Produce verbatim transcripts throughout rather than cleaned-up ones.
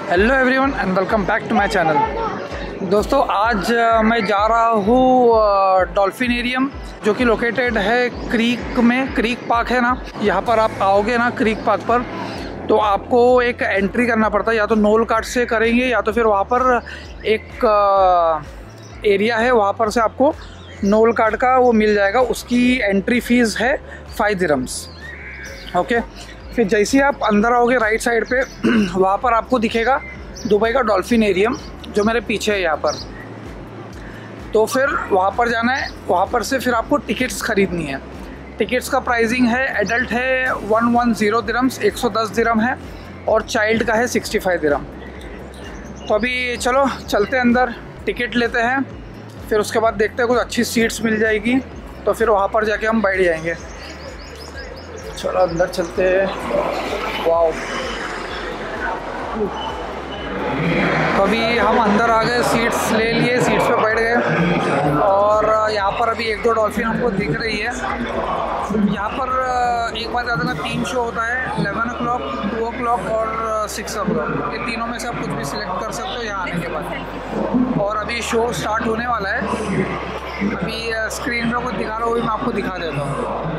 Hello everyone and welcome back to my channel. दोस्तों आज मैं जा रहा हूँ डॉल्फिनेरियम जो कि लोकेटेड है क्रीक में। क्रीक पार्क है ना, यहाँ पर आप आओगे ना क्रीक पार्क पर तो आपको एक एंट्री करना पड़ता है, या तो नोल कार्ड से करेंगे या तो फिर वहाँ पर एक एरिया है वहाँ पर से आपको नोल कार्ड का वो मिल जाएगा। उसकी एंट्री फीस है फाइव दिरहम्स। ओके, फिर जैसे ही आप अंदर आओगे राइट साइड पे वहाँ पर आपको दिखेगा दुबई का डॉल्फिनेरियम जो मेरे पीछे है यहाँ पर। तो फिर वहाँ पर जाना है, वहाँ पर से फिर आपको टिकट्स खरीदनी है। टिकट्स का प्राइसिंग है, एडल्ट है वन वन ज़ीरो दिरहम्स एक सौ दस दिरहम है, और चाइल्ड का है सिक्सटी फाइव दिरहम। तो अभी चलो चलते हैं अंदर, टिकट लेते हैं, फिर उसके बाद देखते हैं कुछ अच्छी सीट्स मिल जाएगी तो फिर वहाँ पर जाके हम बैठ जाएंगे। चलो अंदर चलते हैं। वाओ, अभी हम अंदर आ गए, सीट्स ले लिए, सीट्स पे बैठ गए और यहाँ पर अभी एक दो डॉल्फिन हमको दिख रही है। यहाँ पर एक बार ज़्यादा ना तीन शो होता है, eleven o'clock, two o'clock और सिक्स ओ क्लॉक। ये तीनों में से आप कुछ भी सिलेक्ट कर सकते हो यहाँ आने के बाद। और अभी शो स्टार्ट होने वाला है। अभी स्क्रीन पर कुछ दिखा रहा हूँ, मैं आपको दिखा देता हूँ।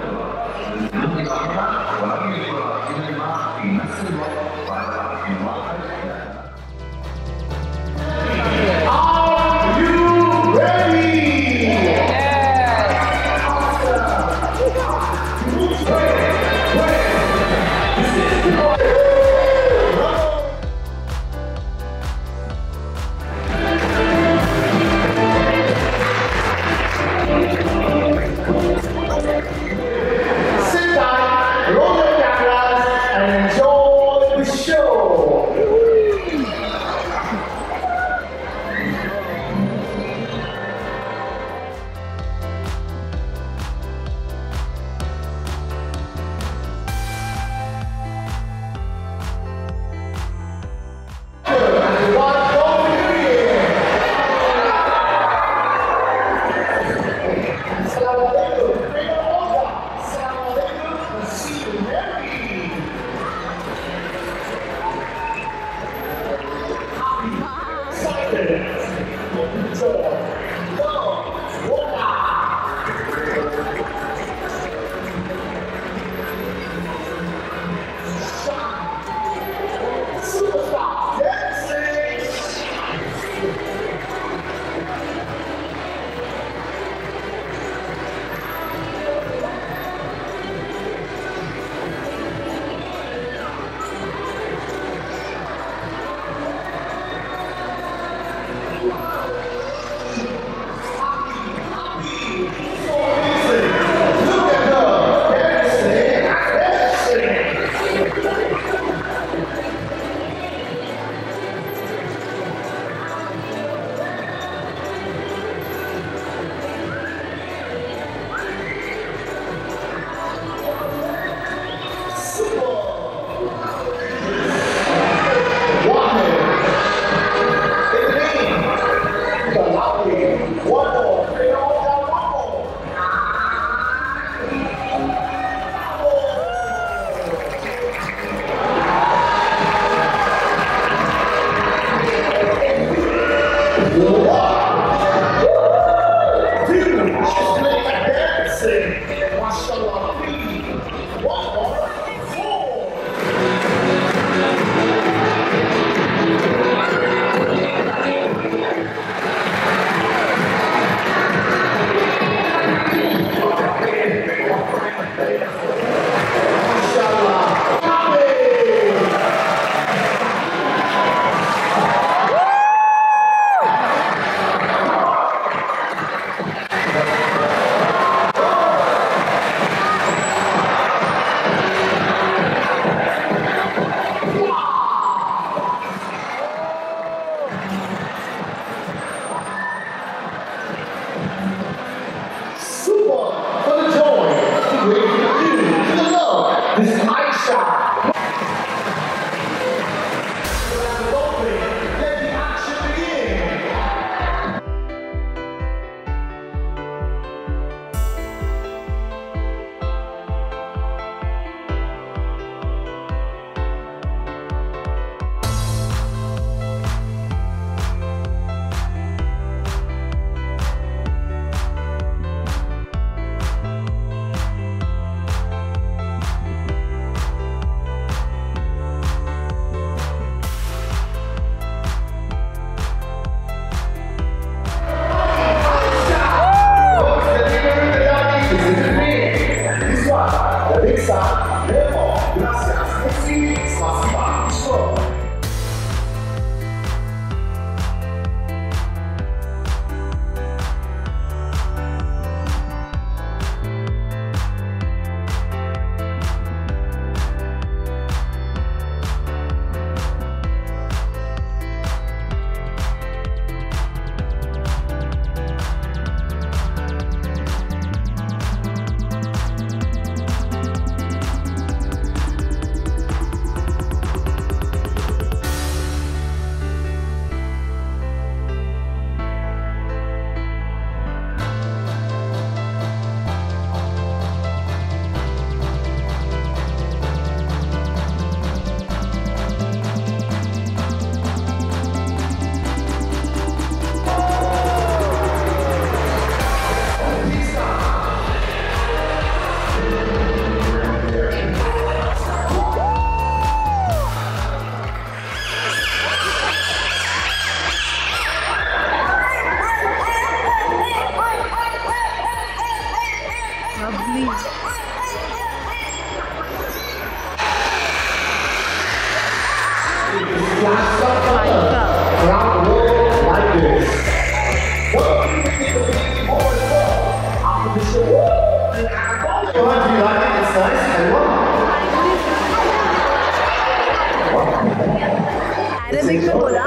Arabic में बोला.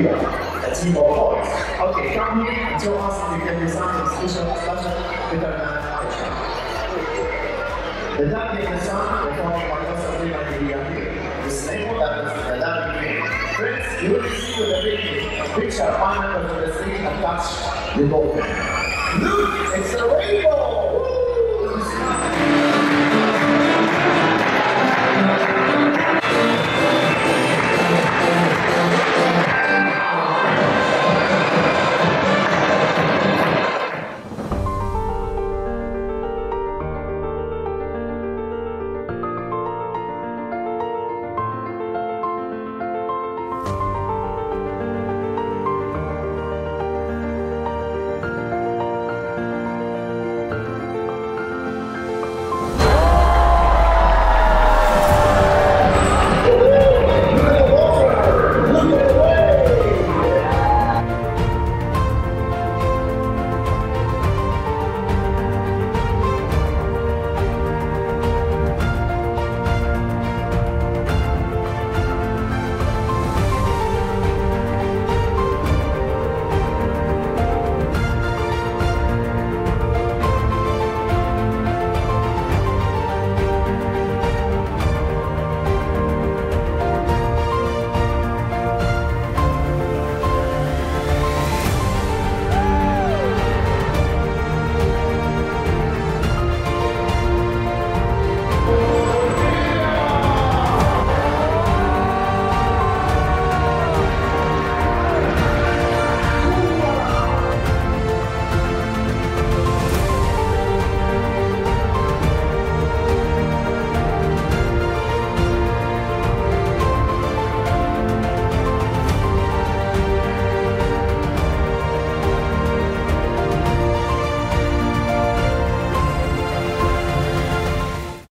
Okay, come here and tell us if you can design a special discussion with our manufacturer. The duck in the sun, the form of something like the here. The snake that is the duck in. Friends, you will see with the big picture, find out the station and touch the dolphin. Look, it's the